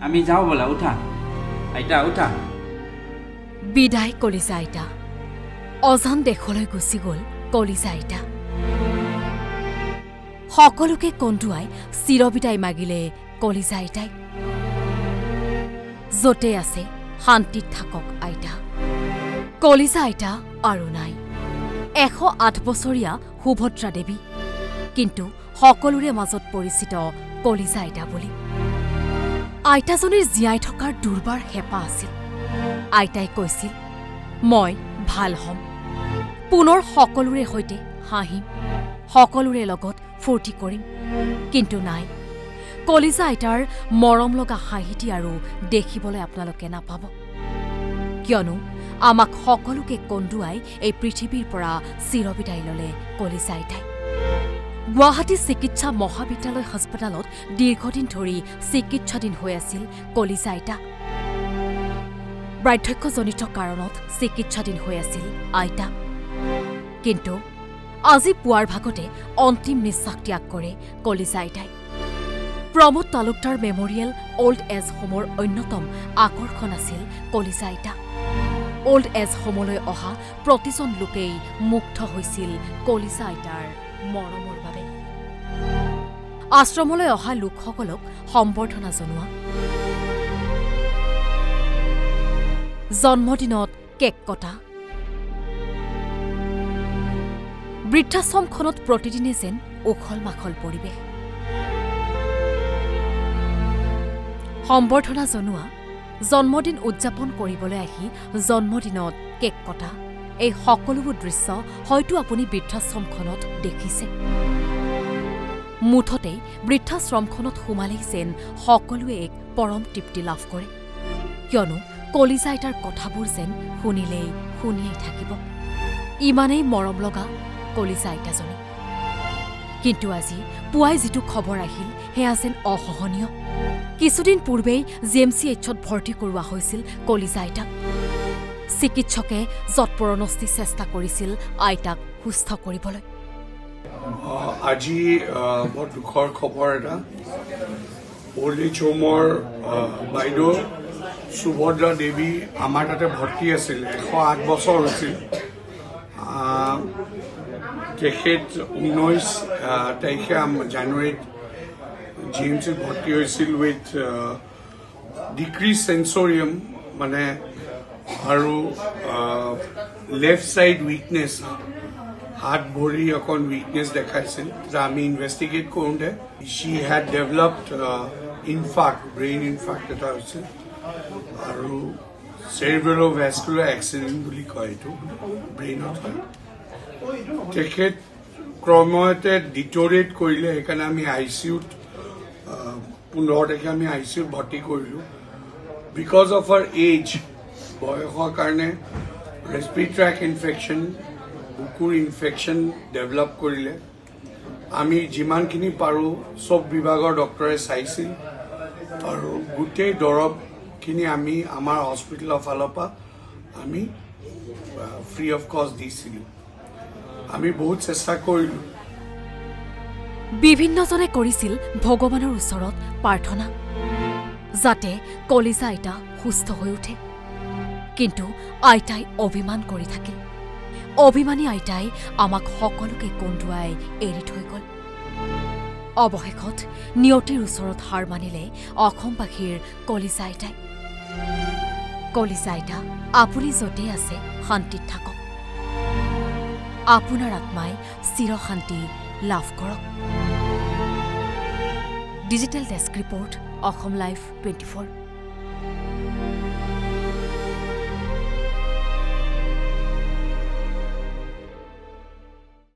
আমি যাও বলা উঠা আইতা উঠা বিদায় কলিজা আইতা অজান দেশলৈ গুচি গ'ল কলিজা আইতা সকলোকে কন্দুৱাই চিৰবিদায় মাগিলে কলিজা আইতাই য'তে আছে শান্তিত থাকক আইতা কলিজা আইতা আৰু নাই 108 বছৰীয়া সুভদ্ৰা দেৱী কিন্তু সকলোৰে মাজত পৰিচিত কলিজা আইতা বুলি আইতাজনীৰ জীয়াই থকাৰ দুৰ্বাৰ হেঁপাহ আছিল আইতাই কৈছিল মই ভাল হ'ম পুনৰ সকলোৰে সৈতে হাঁহিম সকলোৰে লগত ফূৰ্তি কৰিম কিন্তু নাই কলিজা আইতাৰ মৰম লগা হাঁহিটি আৰু দেখিবলৈ আপোনালোকে নাপাব কিয়নো আমাক সকলোকে কন্দুৱাই এই পৃথিৱীৰ পৰা চিৰবিদায় ল'লে কলিজা আইতাই গুৱাহাটী চিকিৎসা মহাবিদ্যালয় হাস্পতালত দীৰ্ঘদিন ধৰি চিকিৎসাধীন হৈ আছিল কলিজা আইতা বাৰ্ধক্যজনিত কাৰণত চিকিৎসাধীন হৈ আছিল আইতা কিন্তু আজি পুৱাৰ ভাগতে অন্তিম নিশ্বাস ত্যাগ কৰে কলিজা আইতাই Pramod Talukdar memorial old age হোমৰ অন্যতম আকৰ্ষণ আছিল কলিজা আইতা অল্ড এজ হোমলৈ অহা প্ৰতিজন লোকেই মুগ্ধ হৈছিল কলিজা আইতাৰ মৰমৰ বাবে আশ্ৰমলৈ অহা লোকসকলক সম্বৰ্ধনা জনোৱা জন্মদিনত কেক কটা বৃদ্ধাশ্ৰমখনত প্ৰতিদিনে যেন উখল মাখল পৰিৱেশ সম্বৰ্ধনা জনোৱা জন্মদিন উদযাপন কৰিবলৈ আহি জন্মদিনত কেক কটা এই সকলোবোৰ দৃশ্য হয়তো আপুনি বৃদ্ধাশ্ৰমখনত দেখিছে মুঠতে বৃদ্ধাশ্ৰমখনত সোমালেই যেন সকলোৱে এক পৰম তৃপ্তি লাভ কৰে কিয়নো কলিজা আইতাৰ কথাবোৰ যেন শুনিলেই শুনিয়েই থাকিব ইমানেই মৰম লগা কলিজা আইতাজনী কিন্তু আজি পুৱাই যিটো খবৰ আহিল সেয়া যেন অসহনীয় কিছুদিন পূৰ্বেই GMCHত ভৰ্তি কৰোৱা হৈছিল কলিজা আইতাক চিকিৎসকে যৎপৰোনাস্তি চেষ্টা কৰিছিল আইতাক সুস্থ কৰিবলৈ আজি বৰ দুখৰ খবৰ এটা অল্ড এজ হোমৰ বাইদেউ সুভদ্ৰা দেৱী আমাৰ তাতে ভৰ্তি আছিল 108 বছৰ হৈছিল তেখেত 19 তাৰিখে জানুৱাৰীত GMCত ভৰ্তি হৈছিল উইথ ডিক্ৰিজ সেন্সৰিয়াম মানে আৰু লেফ্ট সাইড উইকনেছ হাত ভৰি অকণ উইকনেছ দেখাইছিল আমি ইনভেষ্টিগেট কৰোঁতে she had developed infarct brain infarct এটা হৈছিল আৰু cerebrovascular accident বুলি কয় এইটো ব্ৰেইনত হয় তেখেত ক্ৰমতে ডিটৰেট কৰিলে সেইকাৰণে আমি ICUত 15 তাৰিখে আমি ICUত ভৰ্তি কৰিলোঁ বিকজ অফ আৰ এজ বয়সৰ কাৰণে ৰেস্পিৰেটৰী ট্ৰেক ইনফেকশ্যন বুকুৰ ইনফেকশ্যন ডেভেলপ কৰিলে আমি যিমানখিনি পাৰোঁ চব বিভাগৰ ডক্টৰে চাইছিল আৰু গোটেই দৰৱখিনি আমি আমাৰ হস্পিটেলৰ ফালৰ পৰা আমি ফ্ৰী অফ কষ্ট দিছিলোঁ আমি বহুত চেষ্টা কৰিলোঁ বিভিন্নজনে কৰিছিল ভগৱানৰ ওচৰত প্ৰাৰ্থনা যাতে কলিজা আইতা সুস্থ হৈ উঠে কিন্তু আইতাই অভিমান কৰি থাকিল অভিমানী আইতাই আমাক সকলোকে কন্দুৱাই এৰি থৈ গ'ল অৱশেষত নিয়তিৰ ওচৰত হাৰ মানিলে অসমবাসীৰ কলিজা আইতাই কলিজা আইতা আপুনি য'তে আছে শান্তিত থাকক আপোনাৰ আত্মাই চিৰ শান্তি লাভ কৰক digital desk report Asom live 24